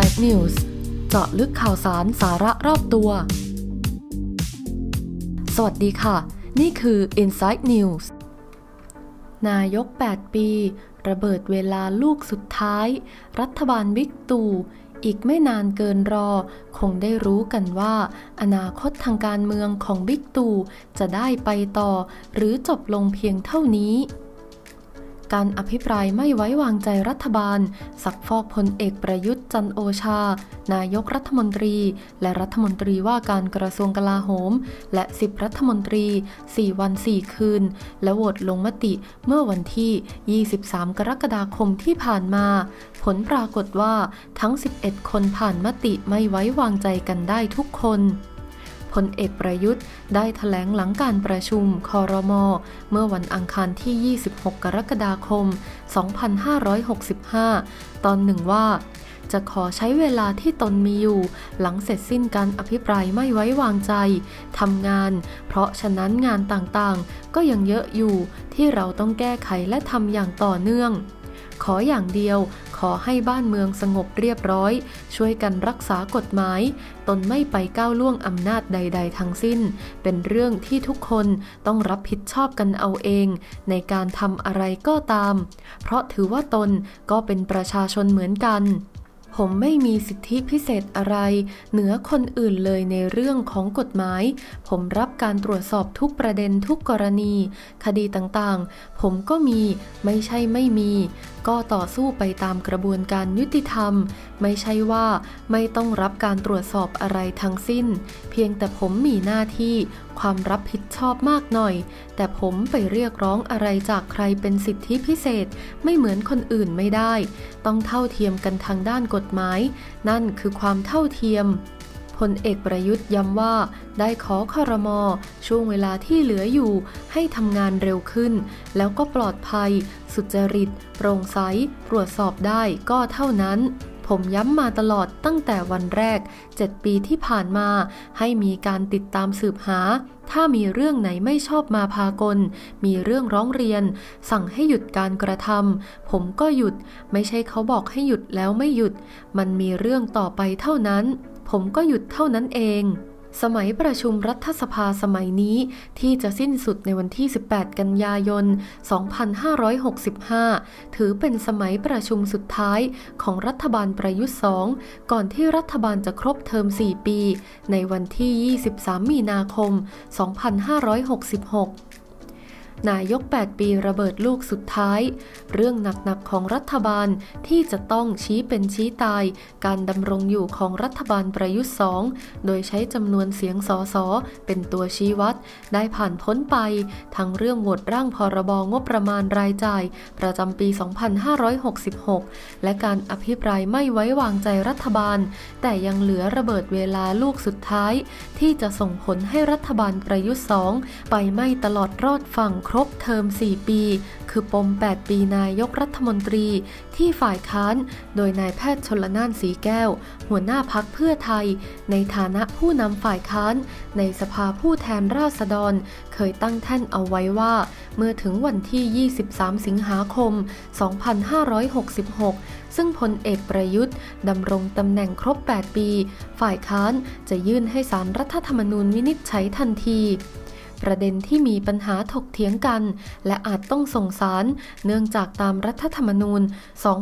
Inside News เจาะลึกข่าวสารสาระรอบตัวสวัสดีค่ะนี่คือ Inside News นายก8ปีระเบิดเวลาลูกสุดท้ายรัฐบาลบิ๊กตู่อีกไม่นานเกินรอคงได้รู้กันว่าอนาคตทางการเมืองของบิ๊กตู่จะได้ไปต่อหรือจบลงเพียงเท่านี้การอภิปรายไม่ไว้วางใจรัฐบาลสักฟอกพลเอกประยุทธ์จันทร์โอชานายกรัฐมนตรีและรัฐมนตรีว่าการกระทรวงกลาโหมและ10รัฐมนตรี4วัน4คืนและโหวตลงมติเมื่อวันที่23กรกฎาคมที่ผ่านมาผลปรากฏว่าทั้ง11คนผ่านมติไม่ไว้วางใจกันได้ทุกคนพลเอกประยุทธ์ได้แถลงหลังการประชุมครม.เมื่อวันอังคารที่26กรกฎาคม2565ตอนหนึ่งว่าจะขอใช้เวลาที่ตนมีอยู่หลังเสร็จสิ้นการอภิปรายไม่ไว้วางใจทำงานเพราะฉะนั้นงานต่างๆก็ยังเยอะอยู่ที่เราต้องแก้ไขและทำอย่างต่อเนื่องขออย่างเดียวขอให้บ้านเมืองสงบเรียบร้อยช่วยกันรักษากฎหมายตนไม่ไปก้าวล่วงอำนาจใดๆทั้งสิ้นเป็นเรื่องที่ทุกคนต้องรับผิดชอบกันเอาเองในการทำอะไรก็ตามเพราะถือว่าตนก็เป็นประชาชนเหมือนกันผมไม่มีสิทธิพิเศษอะไรเหนือคนอื่นเลยในเรื่องของกฎหมายผมรับการตรวจสอบทุกประเด็นทุกกรณีคดีต่างๆผมก็มีไม่ใช่ไม่มีก็ต่อสู้ไปตามกระบวนการยุติธรรมไม่ใช่ว่าไม่ต้องรับการตรวจสอบอะไรทั้งสิ้นเพียงแต่ผมมีหน้าที่ความรับผิดชอบมากหน่อยแต่ผมไปเรียกร้องอะไรจากใครเป็นสิทธิพิเศษไม่เหมือนคนอื่นไม่ได้ต้องเท่าเทียมกันทางด้านกฎหมายนั่นคือความเท่าเทียมพลเอกประยุทธ์ย้ำว่าได้ขอครม.ช่วงเวลาที่เหลืออยู่ให้ทำงานเร็วขึ้นแล้วก็ปลอดภัยสุจริตโปร่งใสตรวจสอบได้ก็เท่านั้นผมย้ำมาตลอดตั้งแต่วันแรก7ปีที่ผ่านมาให้มีการติดตามสืบหาถ้ามีเรื่องไหนไม่ชอบมาพากลมีเรื่องร้องเรียนสั่งให้หยุดการกระทำผมก็หยุดไม่ใช่เขาบอกให้หยุดแล้วไม่หยุดมันมีเรื่องต่อไปเท่านั้นผมก็หยุดเท่านั้นเองสมัยประชุมรัฐสภาสมัยนี้ที่จะสิ้นสุดในวันที่18กันยายน2565ถือเป็นสมัยประชุมสุดท้ายของรัฐบาลประยุทธ์2ก่อนที่รัฐบาลจะครบเทอม4ปีในวันที่23มีนาคม2566นายก8ปีระเบิดลูกสุดท้ายเรื่องหนักๆของรัฐบาลที่จะต้องชี้เป็นชี้ตายการดำรงอยู่ของรัฐบาลประยุทธ์2โดยใช้จำนวนเสียงสสเป็นตัวชี้วัดได้ผ่านพ้นไปทั้งเรื่องโหวตร่างพรบงบประมาณรายจ่ายประจำปี2566และการอภิปรายไม่ไว้วางใจรัฐบาลแต่ยังเหลือระเบิดเวลาลูกสุดท้ายที่จะส่งผลให้รัฐบาลประยุทธ์2ไปไม่ตลอดรอดฝั่งครบเทอม4ปีคือปม8ปีนายกรัฐมนตรีที่ฝ่ายค้านโดยนายแพทย์ชลน่านสีแก้วหัวหน้าพรรคเพื่อไทยในฐานะผู้นำฝ่ายค้านในสภาผู้แทนราษฎรเคยตั้งแท่นเอาไว้ว่าเมื่อถึงวันที่23สิงหาคม2566ซึ่งพลเอกประยุทธ์ดำรงตำแหน่งครบ8ปีฝ่ายค้านจะยื่นให้ศาลรัฐธรรมนูญวินิจฉัยทันทีประเด็นที่มีปัญหาถกเถียงกันและอาจต้องส่งศาลเนื่องจากตามรัฐธรรมนูญ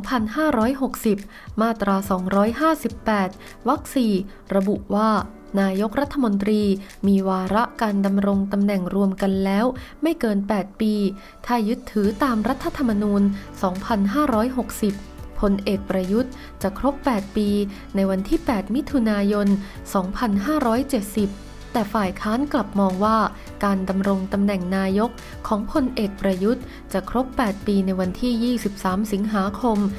2560มาตรา258วรรค4ระบุว่านายกรัฐมนตรีมีวาระการดำรงตำแหน่งรวมกันแล้วไม่เกิน8ปีถ้ายึดถือตามรัฐธรรมนูญ2560พลเอกประยุทธ์จะครบ8ปีในวันที่8มิถุนายน2570แต่ฝ่ายค้านกลับมองว่าการดำรงตำแหน่งนายกของพลเอกประยุทธ์จะครบ8ปีในวันที่23สิงหาคม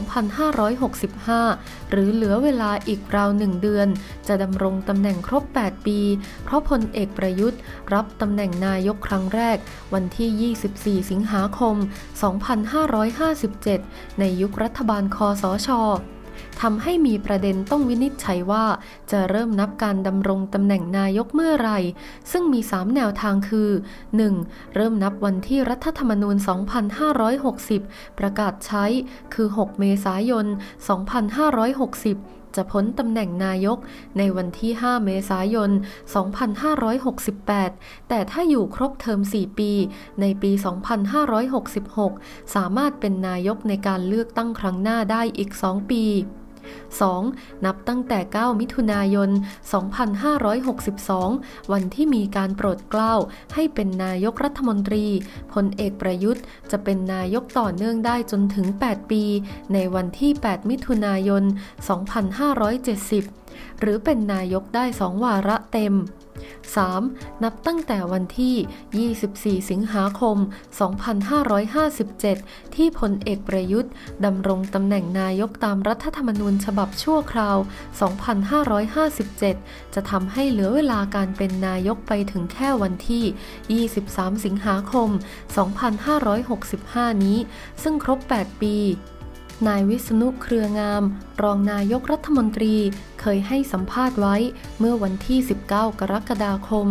2565หรือเหลือเวลาอีกราว1เดือนจะดำรงตำแหน่งครบ8ปีเพราะพลเอกประยุทธ์รับตำแหน่งนายกครั้งแรกวันที่24สิงหาคม2557ในยุครัฐบาลคสช.ทำให้มีประเด็นต้องวินิจฉัยว่าจะเริ่มนับการดำรงตำแหน่งนายกเมื่อไหร่ซึ่งมี3แนวทางคือ 1. เริ่มนับวันที่รัฐธรรมนูญ2560ประกาศใช้คือ6เมษายน2560จะจะพ้นตำแหน่งนายกในวันที่ 5 เมษายน 2568 แต่ถ้าอยู่ครบเทอม 4 ปี ในปี 2566 สามารถเป็นนายกในการเลือกตั้งครั้งหน้าได้อีก 2 ปี 2. นับตั้งแต่ 9 มิถุนายน 2562 วันที่มีการโปรดเกล้าให้เป็นนายกรัฐมนตรีพลเอกประยุทธ์จะเป็นนายกต่อเนื่องได้จนถึง 8 ปี ในวันที่ 8 มิถุนายน 2570 หรือเป็นนายกได้ 2 วาระเต็ม 3. นับตั้งแต่วันที่ 24 สิงหาคม 2557 ที่พลเอกประยุทธ์ดำรงตำแหน่งนายกตามรัฐธรรมนูญฉบับชั่วคราว 2557 จะทำให้เหลือเวลาการเป็นนายกไปถึงแค่วันที่ 23 สิงหาคม 2565 นี้ซึ่งครบ 8 ปีนายวิษณุ เครืองามรองนายกรัฐมนตรีเคยให้สัมภาษณ์ไว้เมื่อวันที่ 19 กรกฎาคม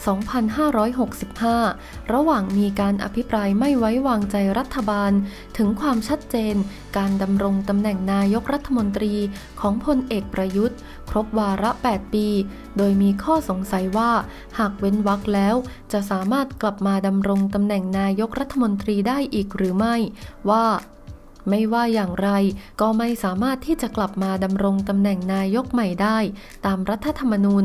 2565 ระหว่างมีการอภิปรายไม่ไว้วางใจรัฐบาลถึงความชัดเจนการดำรงตำแหน่งนายกรัฐมนตรีของพลเอกประยุทธ์ครบวาระ 8 ปี โดยมีข้อสงสัยว่าหากเว้นวรรคแล้วจะสามารถกลับมาดำรงตำแหน่งนายกรัฐมนตรีได้อีกหรือไม่ว่าไม่ว่าอย่างไรก็ไม่สามารถที่จะกลับมาดำรงตำแหน่งนายกใหม่ได้ตามรัฐธรรมนูญ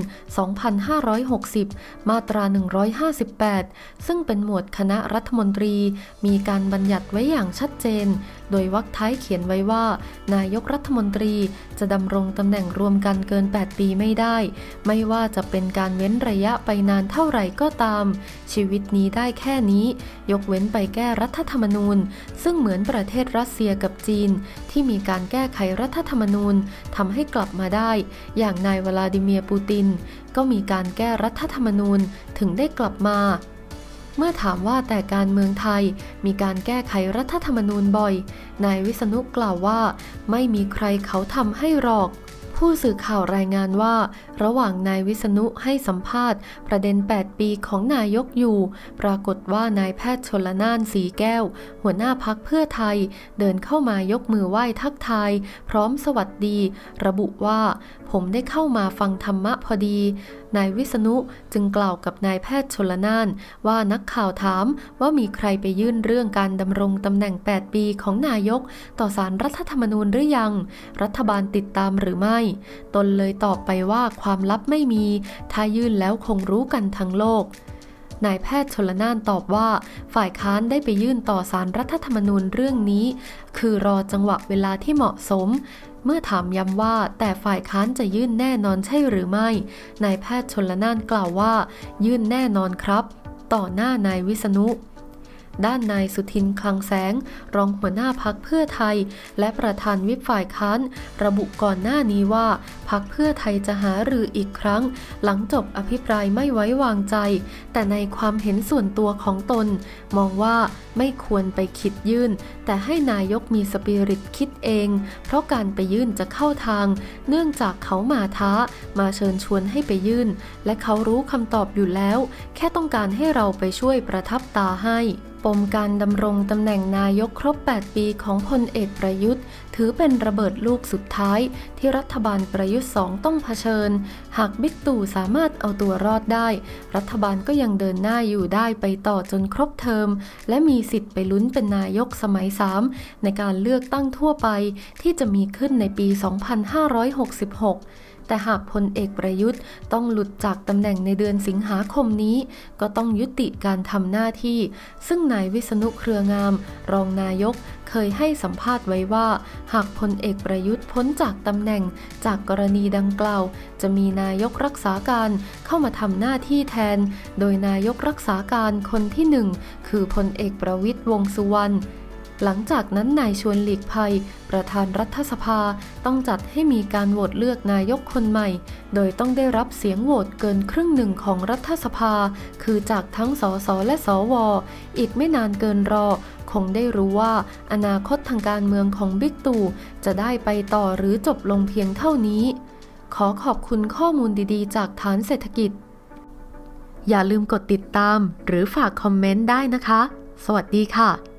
2560 มาตรา 158 ซึ่งเป็นหมวดคณะรัฐมนตรีมีการบัญญัติไว้อย่างชัดเจนโดยวรรคท้ายเขียนไว้ว่านายกรัฐมนตรีจะดำรงตำแหน่งรวมกันเกิน 8 ปีไม่ได้ไม่ว่าจะเป็นการเว้นระยะไปนานเท่าไหร่ก็ตามชีวิตนี้ได้แค่นี้ยกเว้นไปแก้รัฐธรรมนูญซึ่งเหมือนประเทศรัสเซียกับจีนที่มีการแก้ไขรัฐธรรมนูญทำให้กลับมาได้อย่างนายวลาดิเมียร์ปูตินก็มีการแก้รัฐธรรมนูญถึงได้กลับมาเมื่อถามว่าแต่การเมืองไทยมีการแก้ไขรัฐธรรมนูญบ่อยนายวิษณุกล่าวว่าไม่มีใครเขาทำให้หรอกผู้สื่อข่าวรายงานว่าระหว่างนายวิษณุให้สัมภาษณ์ประเด็น 8 ปีของนายกอยู่ปรากฏว่านายแพทย์ชลน่าน สีแก้วหัวหน้าพรรคเพื่อไทยเดินเข้ามายกมือไหว้ทักทายพร้อมสวัสดีระบุว่าผมได้เข้ามาฟังธรรมะพอดีนายวิษณุจึงกล่าวกับนายแพทย์ชลน่านว่านักข่าวถามว่ามีใครไปยื่นเรื่องการดำรงตำแหน่ง 8 ปีของนายกต่อศาลรัฐธรรมนูญหรือยังรัฐบาลติดตามหรือไม่ตนเลยตอบไปว่าความลับไม่มีถ้ายื่นแล้วคงรู้กันทั้งโลกนายแพทย์ชลน่านตอบว่าฝ่ายค้านได้ไปยื่นต่อศาลรัฐธรรมนูญเรื่องนี้คือรอจังหวะเวลาที่เหมาะสมเมื่อถามย้ำว่าแต่ฝ่ายค้านจะยื่นแน่นอนใช่หรือไม่นายแพทย์ชลน่านกล่าวว่ายื่นแน่นอนครับต่อหน้านายวิษณุด้านนายสุทินคลังแสงรองหัวหน้าพรรคเพื่อไทยและประธานวิปฝ่ายค้านระบุก่อนหน้านี้ว่าพรรคเพื่อไทยจะหารืออีกครั้งหลังจบอภิปรายไม่ไว้วางใจแต่ในความเห็นส่วนตัวของตนมองว่าไม่ควรไปคิดยื่นแต่ให้นายกมีสปิริตคิดเองเพราะการไปยื่นจะเข้าทางเนื่องจากเขามาท้ามาเชิญชวนให้ไปยื่นและเขารู้คำตอบอยู่แล้วแค่ต้องการให้เราไปช่วยประทับตาให้ปมการดำรงตำแหน่งนายกครบ 8 ปีของพลเอกประยุทธ์ถือเป็นระเบิดลูกสุดท้ายที่รัฐบาลประยุทธ์ 2 ต้องเผชิญหากบิ๊กตู่สามารถเอาตัวรอดได้รัฐบาลก็ยังเดินหน้าอยู่ได้ไปต่อจนครบเทอมและมีสิทธิ์ไปลุ้นเป็นนายกสมัย 3ในการเลือกตั้งทั่วไปที่จะมีขึ้นในปี 2566แต่หากพลเอกประยุทธ์ต้องหลุดจากตำแหน่งในเดือนสิงหาคมนี้ก็ต้องยุติการทำหน้าที่ซึ่งนายวิษณุ เครืองามรองนายกเคยให้สัมภาษณ์ไว้ว่าหากพลเอกประยุทธ์พ้นจากตำแหน่งจากกรณีดังกล่าวจะมีนายกรักษาการเข้ามาทำหน้าที่แทนโดยนายกรักษาการคนที่ 1คือพลเอกประวิตร วงษ์สุวรรณหลังจากนั้นนายชวนหลีกภัยประธานรัฐสภาต้องจัดให้มีการโหวตเลือกนายกคนใหม่โดยต้องได้รับเสียงโหวตเกินครึ่งหนึ่งของรัฐสภาคือจากทั้งสสและสวอีกไม่นานเกินรอคงได้รู้ว่าอนาคตทางการเมืองของบิ๊กตู่จะได้ไปต่อหรือจบลงเพียงเท่านี้ขอขอบคุณข้อมูลดีๆจากฐานเศรษฐกิจอย่าลืมกดติดตามหรือฝากคอมเมนต์ได้นะคะสวัสดีค่ะ